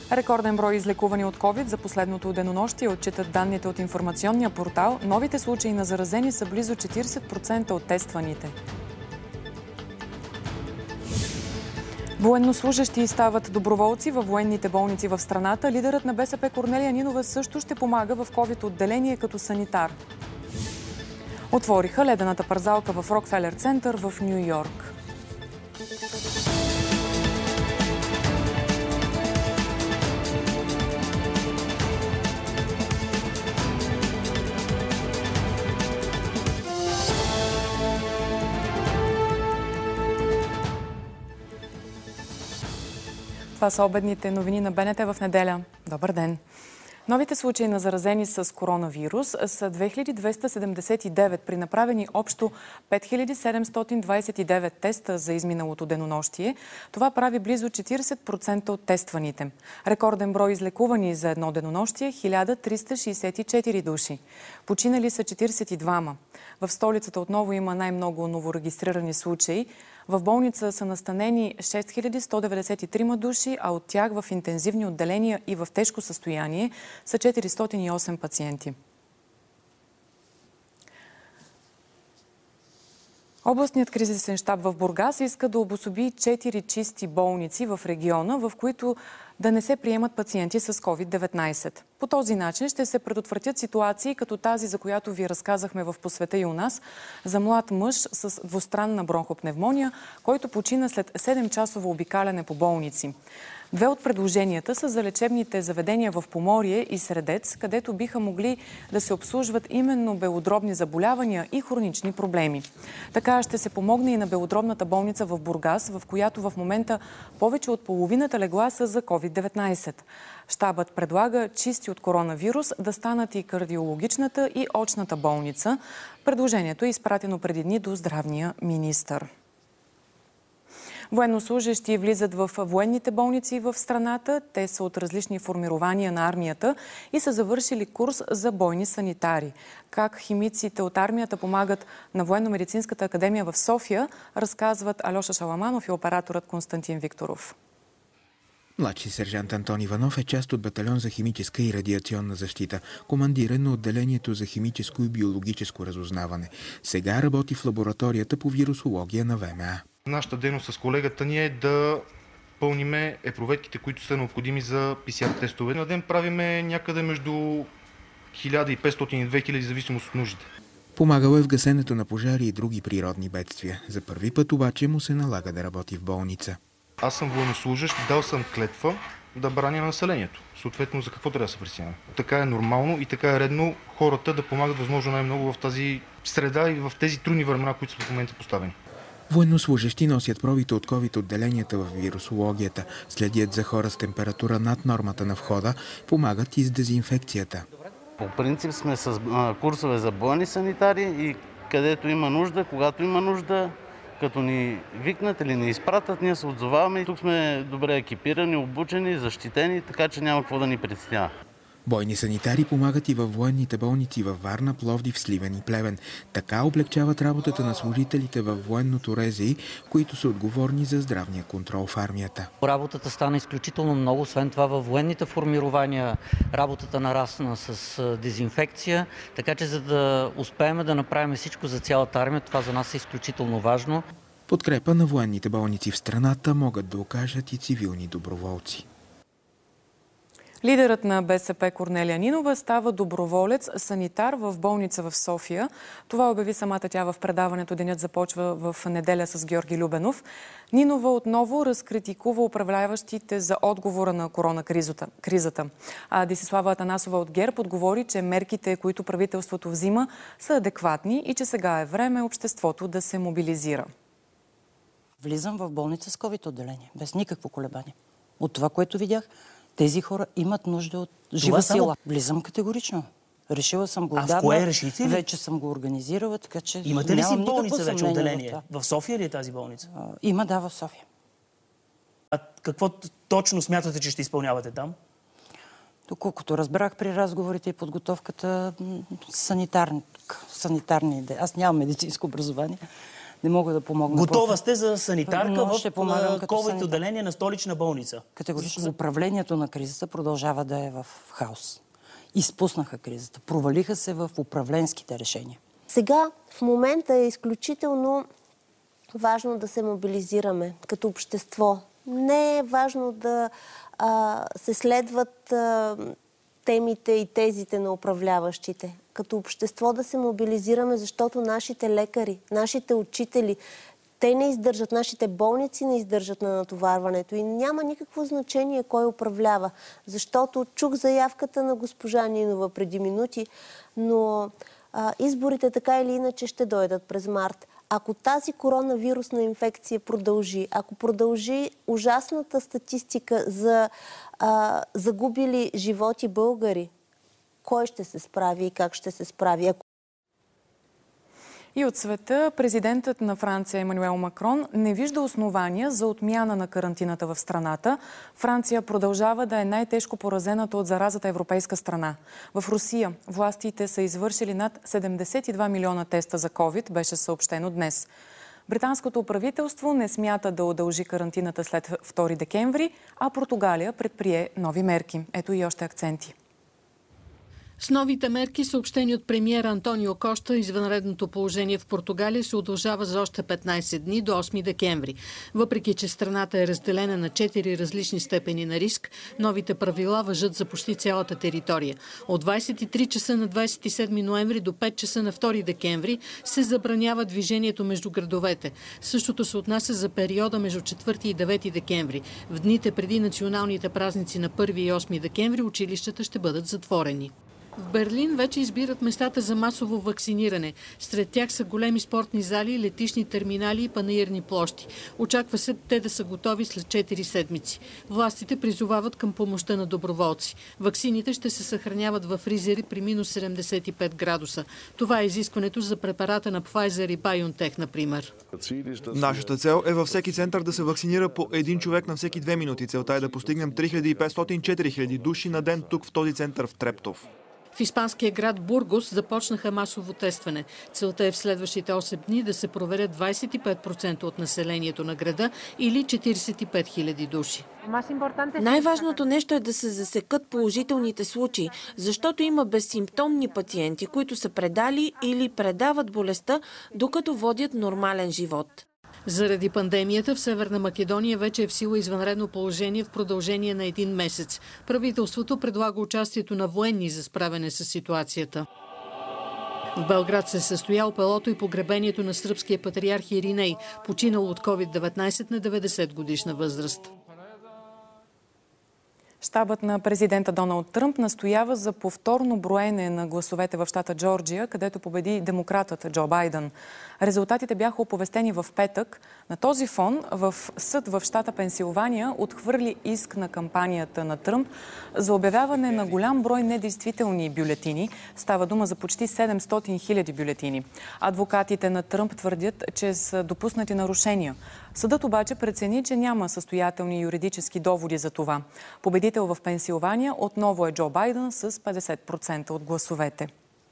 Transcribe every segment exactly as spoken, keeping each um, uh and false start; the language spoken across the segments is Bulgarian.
Рекорден брой излекувани от ковид за последното денонощие отчитат данните от информационния портал. Новите случаи на заразени са близо четиридесет процента от тестваните. Военнослужещи стават доброволци във военните болници в страната. Лидерът на БСП Корнелия Нинова също ще помага в ковид отделение като санитар. Отвориха ледената парзалка в Рокфелер център в Ню Йорк. Това са обедните новини на БНТ в неделя. Добър ден! Новите случаи на заразени с коронавирус са две хиляди двеста седемдесет и девет при направени общо пет хиляди седемстотин двадесет и девет теста за изминалото денонощие. Това прави близо четиридесет процента от тестваните. Рекорден брой излекувани за едно денонощие – хиляда триста шейсет и четири души. Починали са четиридесет и двама. В столицата отново има най-много новорегистрирани случаи. В болница са настанени шест хиляди сто деветдесет и три души, а от тях в интензивни отделения и в тежко състояние са четиристотин и осем пациенти. Областният кризисен щаб в Бургас иска да обособи четири чисти болници в региона, в които да не се приемат пациенти с ковид деветнадесет. По този начин ще се предотвратят ситуации като тази, за която ви разказахме в По света и у нас, за млад мъж с двустранна бронхопневмония, който почина след седемчасово обикаляне по болници. Две от предложенията са за лечебните заведения в Поморие и Средец, където биха могли да се обслужват именно белодробни заболявания и хронични проблеми. Така ще се помогне и на белодробната болница в Бургас, в която в момента повече от половината легла са за ковид деветнадесет. Щабът предлага чисти от коронавирус да станат и кардиологичната и очната болница. Предложението е изпратено преди дни до здравния министър. Военнослужещи влизат в военните болници в страната. Те са от различни формирования на армията и са завършили курс за бойни санитари. Как химиците от армията помагат на Военно-медицинската академия в София, разказват Алеша Шаламанов и операторът Константин Викторов. Младши сержант Антон Иванов е част от батальон за химическа и радиационна защита, командирен на отделението за химическо и биологическо разузнаване. Сега работи в лабораторията по вирусология на ВМА. Нашата дейност с колегата ни е да пълниме епроветките, които са необходими за пи си ар тестове. На ден правиме някъде между хиляда и петстотин и две хиляди, зависимост от нуждите. Помагал е в гасенето на пожари и други природни бедствия. За първи път обаче му се налага да работи в болница. Аз съм военнослужещ, дал съм клетва да браня населението. Съответно, за какво трябва да се притесняваме? Така е нормално и така е редно хората да помагат възможно най-много в тази среда и в тези трудни времена, които са в момента поставени. Военнослужещи носят пробите от ковид отделенията в вирусологията, следят за хора с температура над нормата на входа, помагат и с дезинфекцията. По принцип сме с курсове за бойни санитари и където има нужда, когато има нужда, като ни викнат или ни изпратят, ние се отзоваваме. Тук сме добре екипирани, обучени, защитени, така че няма какво да ни притеснява. Бойни санитари помагат и във военните болници във Варна, Пловдив, Сливен и Плевен. Така облегчават работата на служителите във военното РЗИ, които са отговорни за здравния контрол в армията. Работата стана изключително много. Освен това във военните формирования работата нарасна с дезинфекция. Така че за да успеем да направим всичко за цялата армия, това за нас е изключително важно. Подкрепа на военните болници в страната могат да окажат и цивилни доброволци. Лидерът на БСП Корнелия Нинова става доброволец санитар в болница в София. Това обяви самата тя в предаването "Денят започва в неделя" с Георги Любенов. Нинова отново разкритикува управляващите за отговора на коронакризата. А Десислава Атанасова от ГЕРБ отговори, че мерките, които правителството взима, са адекватни и че сега е време обществото да се мобилизира. Влизам в болница с ковид отделение, без никакво колебание. От това, което видях, тези хора имат нужда от жива сила. Влизам категорично. Решила съм го отдавна. А в кое решите ли? Вече съм го организирала, така че имате ли си болница вече в отделение? В, в София ли е тази болница? А, има, да, в София. А какво точно смятате, че ще изпълнявате там? Доколкото разбрах при разговорите и подготовката, санитарни, санитарни идеи. Аз нямам медицинско образование, не мога да помогна. Готова сте за санитарка Но в ще помагам като ковид санитар. отделение на столична болница? Категорично. Управлението на кризата продължава да е в хаос. Изпуснаха кризата. Провалиха се в управленските решения. Сега в момента е изключително важно да се мобилизираме като общество. Не е важно да а, се следват а, темите и тезите на управляващите. Като общество да се мобилизираме, защото нашите лекари, нашите учители, те не издържат, нашите болници не издържат на натоварването и няма никакво значение кой управлява. Защото чух заявката на госпожа Нинова преди минути, но а, изборите така или иначе ще дойдат през март. Ако тази коронавирусна инфекция продължи, ако продължи ужасната статистика за а, загубили животи българи, кой ще се справи и как ще се справи? И от света президентът на Франция Емануел Макрон не вижда основания за отмяна на карантината в страната. Франция продължава да е най-тежко поразената от заразата европейска страна. В Русия властите са извършили над седемдесет и два милиона теста за ковид, беше съобщено днес. Британското правителство не смята да удължи карантината след втори декември, а Португалия предприе нови мерки. Ето и още акценти. С новите мерки, съобщени от премиера Антонио Кошта, извънредното положение в Португалия се удължава за още петнайсет дни до осми декември. Въпреки че страната е разделена на четири различни степени на риск, новите правила важат за почти цялата територия. От двайсет и три часа на двайсет и седми ноември до пет часа на втори декември се забранява движението между градовете. Същото се отнася за периода между четвърти и девети декември. В дните преди националните празници на първи и осми декември училищата ще бъдат затворени. В Берлин вече избират местата за масово вакциниране. Сред тях са големи спортни зали, летищни терминали и панаирни площи. Очаква се те да са готови след четири седмици. Властите призовават към помощта на доброволци. Ваксините ще се съхраняват в фризери при минус седемдесет и пет градуса. Това е изискването за препарата на Pfizer и BioNTech, например. Нашата цел е във всеки център да се вакцинира по един човек на всеки две минути. Целта е да постигнем три хиляди и петстотин до четири хиляди души на ден тук в този център в Трептов. В испанския град Бургос започнаха масово тестване. Целта е в следващите осем дни да се проверят двайсет и пет процента от населението на града или четирийсет и пет хиляди души. Най-важното нещо е да се засекат положителните случаи, защото има безсимптомни пациенти, които са предали или предават болестта, докато водят нормален живот. Заради пандемията в Северна Македония вече е в сила извънредно положение в продължение на един месец. Правителството предлага участието на военни за справяне с ситуацията. В Белград се е състоял пелото и погребението на сръбския патриарх Ириней, починал от ковид деветнайсет на деветдесет годишна възраст. Щабът на президента Доналд Тръмп настоява за повторно броене на гласовете в щата Джорджия, където победи демократът Джо Байден. Резултатите бяха оповестени в петък. На този фон в съд в щата Пенсилвания отхвърли иск на кампанията на Тръмп за обявяване на голям брой недействителни бюлетини. Става дума за почти седемстотин хиляди бюлетини. Адвокатите на Тръмп твърдят, че са допуснати нарушения. Съдът обаче прецени, че няма състоятелни юридически доводи за това. Победител в Пенсилвания отново е Джо Байден с петдесет процента от гласовете.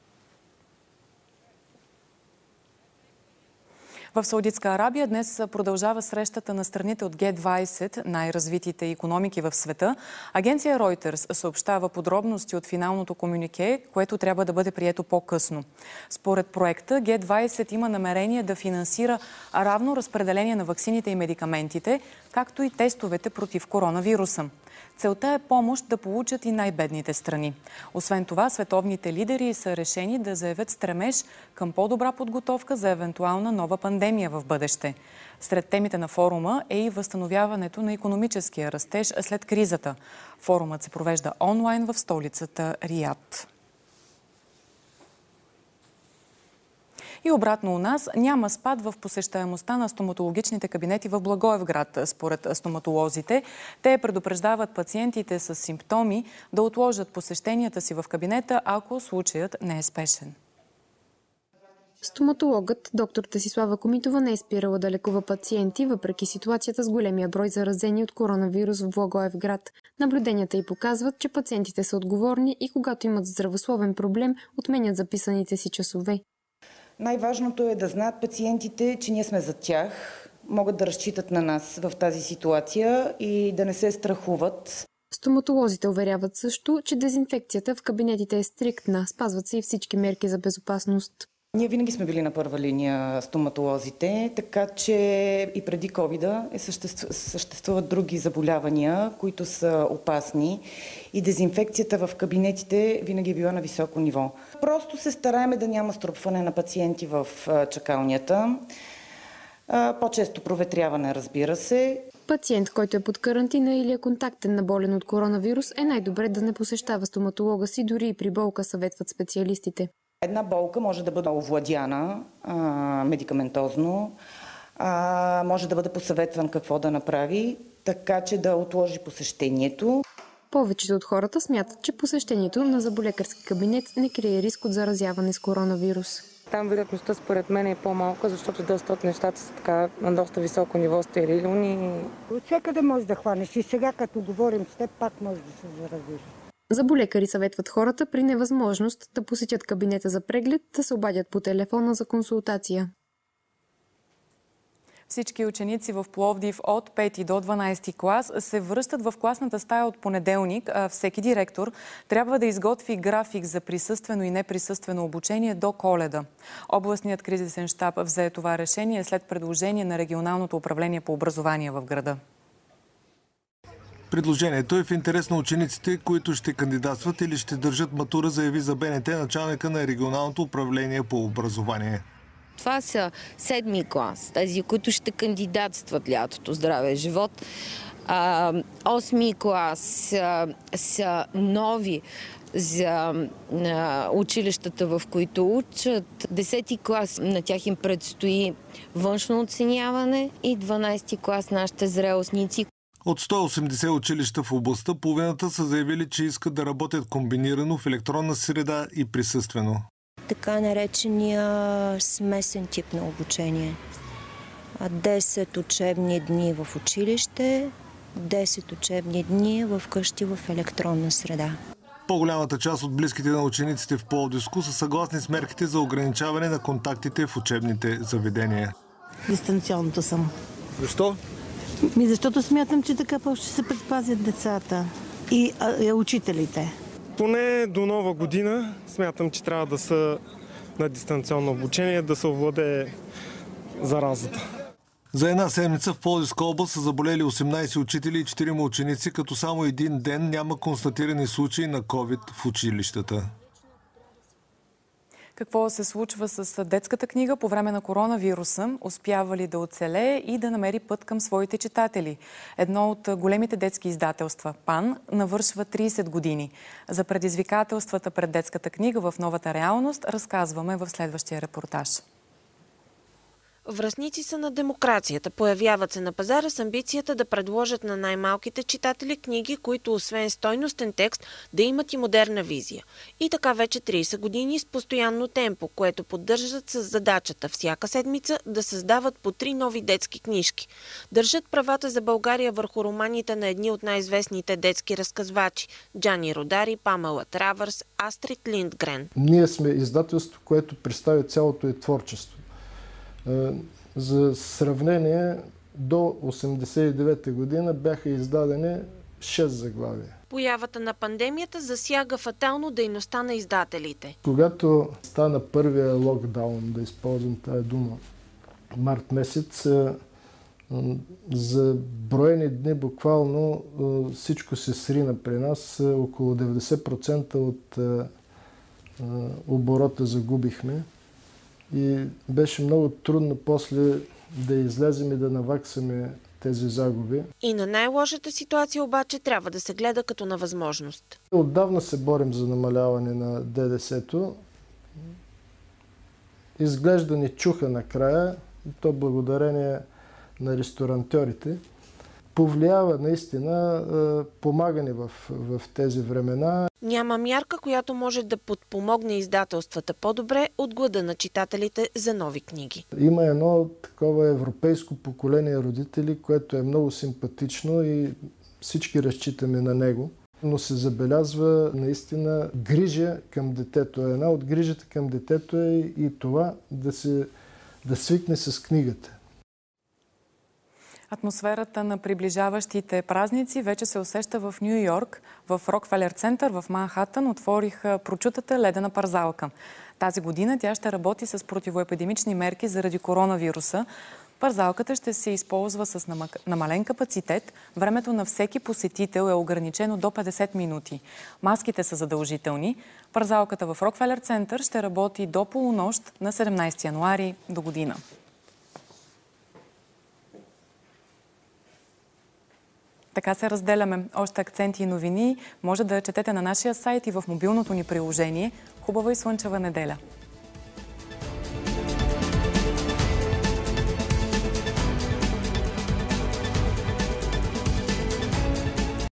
В Саудитска Арабия днес продължава срещата на страните от Г двайсет, най-развитите икономики в света. Агенция Reuters съобщава подробности от финалното комюнике, което трябва да бъде прието по-късно. Според проекта Г двайсет има намерение да финансира равно разпределение на ваксините и медикаментите, както и тестовете против коронавируса. Целта е помощ да получат и най-бедните страни. Освен това, световните лидери са решени да заявят стремеж към по-добра подготовка за евентуална нова пандемия в бъдеще. Сред темите на форума е и възстановяването на икономическия растеж след кризата. Форумът се провежда онлайн в столицата Риад. И обратно у нас няма спад в посещаемостта на стоматологичните кабинети в Благоевград, според стоматолозите. Те предупреждават пациентите с симптоми да отложат посещенията си в кабинета, ако случаят не е спешен. Стоматологът доктор Десислава Комитова не е спирала да лекува пациенти, въпреки ситуацията с големия брой заразени от коронавирус в Благоевград. Наблюденията й показват, че пациентите са отговорни и когато имат здравословен проблем, отменят записаните си часове. Най-важното е да знаят пациентите, че ние сме за тях, могат да разчитат на нас в тази ситуация и да не се страхуват. Стоматолозите уверяват също, че дезинфекцията в кабинетите е стриктна, спазват се и всички мерки за безопасност. Ние винаги сме били на първа линия стоматолозите, така че и преди ковида е съществуват други заболявания, които са опасни и дезинфекцията в кабинетите винаги е била на високо ниво. Просто се стараеме да няма струпване на пациенти в чакалнята, по-често проветряване, разбира се. Пациент, който е под карантина или е контактен на болен от коронавирус, е най-добре да не посещава стоматолога си, дори и при болка, съветват специалистите. Една болка може да бъде овладяна а, медикаментозно, а, може да бъде посъветван какво да направи, така че да отложи посещението. Повечето от хората смятат, че посещението на зъболекарски кабинет не крие риск от заразяване с коронавирус. Там вероятността според мен е по-малка, защото доста от нещата са така на доста високо ниво стерилни. От всекъде може да хванеш и сега като говорим с теб пак може да се заразиш. Зъболекари съветват хората при невъзможност да посетят кабинета за преглед да се обадят по телефона за консултация. Всички ученици в Пловдив от пети до дванадесети клас се връщат в класната стая от понеделник. Всеки директор трябва да изготви график за присъствено и неприсъствено обучение до Коледа. Областният кризисен щаб взе това решение след предложение на регионалното управление по образование в града. Предложението е в интерес на учениците, които ще кандидатстват или ще държат матура, заяви за БНТ началника на регионалното управление по образование. Това са седми клас, тези, които ще кандидатстват лятото, здраве живот. А, осми клас а, са нови за а, училищата, в които учат. Десети клас на тях им предстои външно оценяване и дванадесети клас нашите зрелостници. От сто и осемдесет училища в областта, половината са заявили, че искат да работят комбинирано в електронна среда и присъствено. Така наречения смесен тип на обучение. десет учебни дни в училище, десет учебни дни в къщи в електронна среда. По-голямата част от близките на учениците в Пловдивско са съгласни с мерките за ограничаване на контактите в учебните заведения. Дистанционното съм. Защо? Ми защото смятам, че така ще се предпазят децата и а, учителите. Поне до нова година смятам, че трябва да са на дистанционно обучение, да се овладее заразата. За една седмица в Пловдивска област са заболели осемнадесет учители и четирима ученици, като само един ден няма констатирани случаи на ковид в училищата. Какво се случва с детската книга по време на коронавируса? Успява ли да оцелее и да намери път към своите читатели? Едно от големите детски издателства, ПАН, навършва тридесет години. За предизвикателствата пред детската книга в новата реалност разказваме в следващия репортаж. Връстници са на демокрацията. Появяват се на пазара с амбицията да предложат на най-малките читатели книги, които освен стойностен текст, да имат и модерна визия. И така вече тридесет години с постоянно темпо, което поддържат с задачата всяка седмица да създават по три нови детски книжки. Държат правата за България върху романите на едни от най-известните детски разказвачи – Джани Родари, Памела Травърс, Астрид Линдгрен. Ние сме издателство, което представя цялото и творчество. За сравнение, до осемдесет и девета година бяха издадени шест заглавия. Появата на пандемията засяга фатално дейността на издателите. Когато стана първия локдаун, да използвам тая дума, март месец, за броени дни буквално всичко се срина при нас. Около деветдесет процента от оборота загубихме. И беше много трудно после да излезем и да наваксаме тези загуби. И на най-лошата ситуация обаче трябва да се гледа като на възможност. Отдавна се борим за намаляване на ДДС-то. Изглежда ни чуха накрая, и то благодарение на ресторантьорите. Повлиява наистина помагане в, в тези времена. Няма мярка, която може да подпомогне издателствата по-добре от глада на читателите за нови книги. Има едно такова европейско поколение родители, което е много симпатично и всички разчитаме на него. Но се забелязва наистина грижа към детето. Една от грижата към детето е и това да, се, да свикне с книгата. Атмосферата на приближаващите празници вече се усеща в Ню Йорк. В Рокфелер център в Манхатън отвориха прочутата ледена парзалка. Тази година тя ще работи с противоепидемични мерки заради коронавируса. Парзалката ще се използва с намален капацитет. Времето на всеки посетител е ограничено до петдесет минути. Маските са задължителни. Парзалката в Рокфелер център ще работи до полунощ на седемнайсети януари до година. Така се разделяме. Още акценти и новини може да четете на нашия сайт и в мобилното ни приложение. Хубава и слънчева неделя!